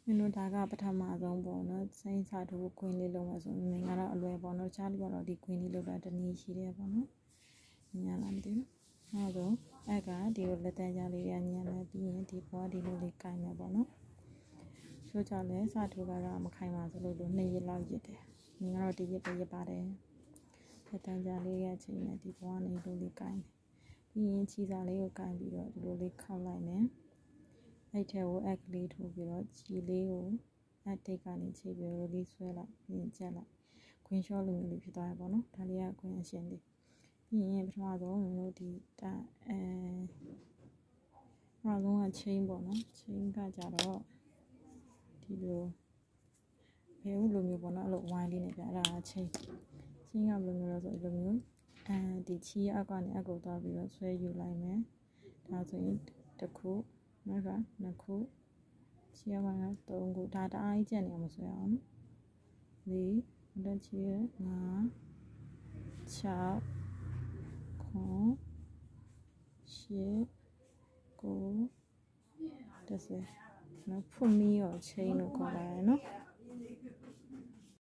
တို့ဒါကပထမဆုံးပေါ့နော်စိတ်စာထိုးခွင်းလေးလုံးမယ်ဆိုရင်မင်းကတော့အလွယ်ပေါ့နော်ချားလေးကတော့ဒီခွင်းလေးလောက်တာတနည်းရှိတယ်ပေါ့နော်ညံလာမသိဘူးနောက်ဆုံးအဲ့ကဒီလိုလက်တန်းကြားလေးကညံမယ်ပြီးရင်ဒီဘောဒီလိုလေးကိုင်မယ်ပေါ့နော်ဆိုကြလဲစာထိုးကတော့မခိုင်ပါဆိုလို့2ရက်လောက်ရစ်တယ်မင်းကတော့1ရက်ပဲရစ်ပါတယ်လက်တန်းကြားလေးရဲ့ချိန်နဲ့ဒီဘောကနေလိုလေးကိုင်ပြီးရင်ခြေစာလေးကိုကိုင်ပြီးတော့ဒီလိုလေးခောက်လိုက်မယ်အဲ့ထဲကိုအက်ကလေးထိုးပြီးတော့ခြေလေးကိုအတိတ်ကနေခြေပြိုလေးဆွဲလိုက်ပြီးရင်ကျက်လိုက်ခွင်းလျှော့လိုမျိုးလေးဖြစ်သွားရပါတော့ဒါလေးကခွင်းအရှင်လေးပြီးရင်ပထမဆုံးတို့ဒီပထမဆုံးကချင်းပေါ့နော်ချင်းကကြတော့ဒီလိုဘယ်လိုမျိုးပေါ့နော်အဲ့လိုဝိုင်းလေးနဲ့ပြအဲ့ဒါကချင်းကဘယ်လိုမျိုးလဲဆိုဒီလိုမျိုးဒီချီအောက်ကနေအကုတ်သွားပြီးတော့ဆွဲယူလိုက်မယ်ဒါဆိုရင်တစ်ခုနောက်ကနှစ်ခုချီအောက်က3ခုဒါတအားကြီးကျက်နေအောင်မဆွဲအောင်နော်4လက်ချီ5 6 9 10 10နော်ဖွမီရောချင်းလို့ခေါ်လာရနော်